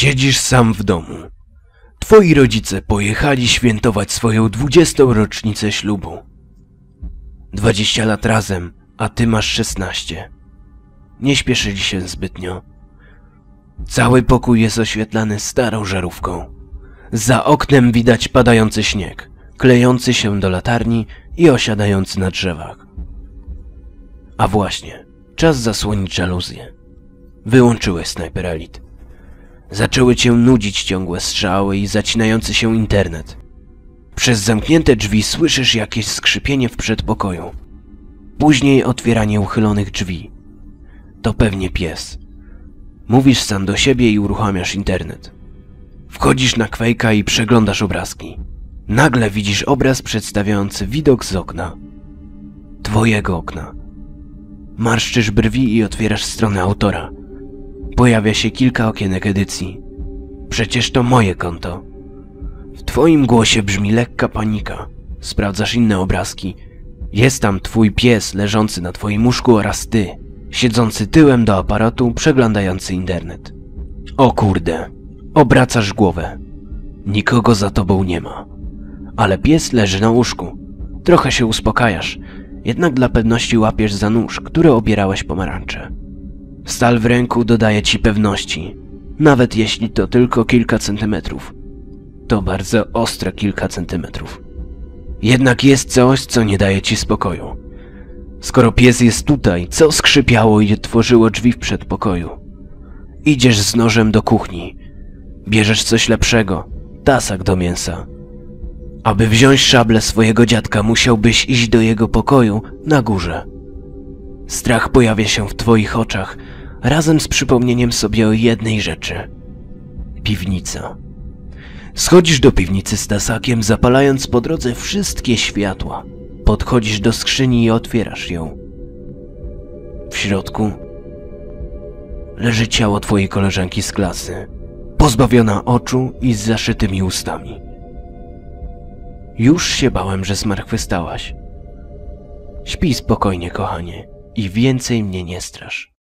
Siedzisz sam w domu. Twoi rodzice pojechali świętować swoją 20. rocznicę ślubu. 20 lat razem, a ty masz 16. Nie śpieszyli się zbytnio. Cały pokój jest oświetlany starą żarówką. Za oknem widać padający śnieg, klejący się do latarni i osiadający na drzewach. A właśnie, czas zasłonić żaluzję. Wyłączyłeś Sniper Elite. Zaczęły cię nudzić ciągłe strzały i zacinający się internet. Przez zamknięte drzwi słyszysz jakieś skrzypienie w przedpokoju. Później otwieranie uchylonych drzwi. To pewnie pies. Mówisz sam do siebie i uruchamiasz internet. Wchodzisz na Quake'a i przeglądasz obrazki. Nagle widzisz obraz przedstawiający widok z okna. Twojego okna. Marszczysz brwi i otwierasz stronę autora. Pojawia się kilka okienek edycji. Przecież to moje konto. W twoim głosie brzmi lekka panika. Sprawdzasz inne obrazki. Jest tam twój pies leżący na twoim łóżku oraz ty, siedzący tyłem do aparatu, przeglądający internet. O kurde. Obracasz głowę. Nikogo za tobą nie ma. Ale pies leży na łóżku. Trochę się uspokajasz, jednak dla pewności łapiesz za nóż, który obierałeś pomarańcze. Stal w ręku dodaje ci pewności, nawet jeśli to tylko kilka centymetrów. To bardzo ostre kilka centymetrów. Jednak jest coś, co nie daje ci spokoju. Skoro pies jest tutaj, co skrzypiało i otworzyło drzwi w przedpokoju? Idziesz z nożem do kuchni. Bierzesz coś lepszego, tasak do mięsa. Aby wziąć szablę swojego dziadka, musiałbyś iść do jego pokoju na górze. Strach pojawia się w twoich oczach, razem z przypomnieniem sobie o jednej rzeczy. Piwnica. Schodzisz do piwnicy z tasakiem, zapalając po drodze wszystkie światła. Podchodzisz do skrzyni i otwierasz ją. W środku leży ciało twojej koleżanki z klasy, pozbawiona oczu i z zaszytymi ustami. Już się bałem, że zmartwychwstałaś. Śpij spokojnie, kochanie, i więcej mnie nie strasz.